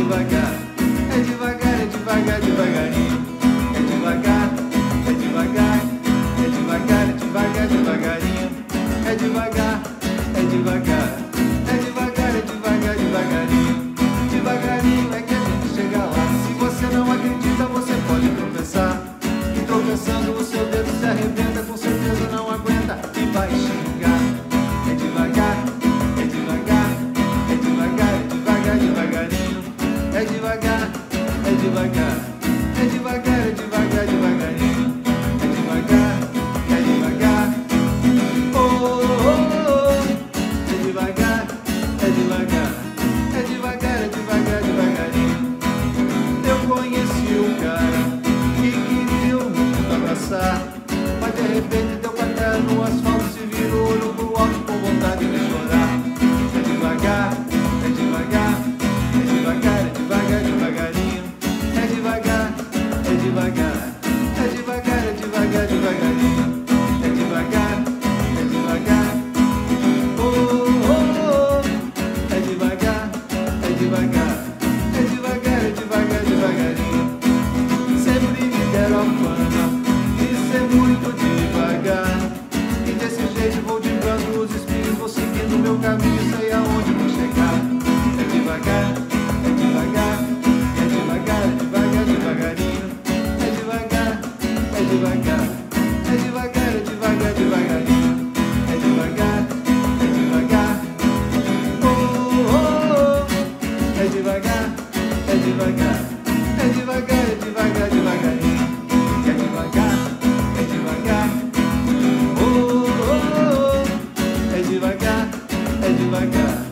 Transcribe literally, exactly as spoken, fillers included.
devagar, é devagar, é devagar, devagarinho. É devagar, é devagar, é devagar, é devagar, devagarinho. É devagar, é devagar, é devagar, é devagar, devagarinho. Devagarinho é que a gente chega lá. Se você não acredita, você pode tropeçar. E tropeçando o seu dedo se arrebenta, com certeza não aguenta e vai xingar. É devagar, é devagar, é devagar, é devagar, devagarinho. É devagar, é devagar, é devagar, é devagar, devagarinho. É devagar, é devagar, oh, oh, oh. É devagar, é devagar, é devagar, é devagar, devagarinho. Eu conheci um cara que queria o mundo abraçar, mas de repente deu com a terra no asfalto, se virou, olhou pro alto com vontade de chorar. É devagar, é devagar, é devagar, é devagar, devagarinho. É devagar, é devagar, é devagar, é devagar, devagarinho. É devagar, é devagar, oh, oh, oh. É devagar, é devagar, é devagar, é devagar, devagarinho. Sempre me deram a fama de ser muito devagar, e desse jeito vou dibrando os espinhos, vou seguindo meu caminho, sei aonde vou chegar. É devagar, é devagar, é devagar, é devagar, devagarinho. É devagar, é devagar, é devagar, é devagar, devagarinho. É devagar, é devagar, oh, oh, oh. É devagar, é devagar, é devagar, é devagar, devagarinho. É devagar, é devagar, oh, oh, oh. É devagar, é devagar.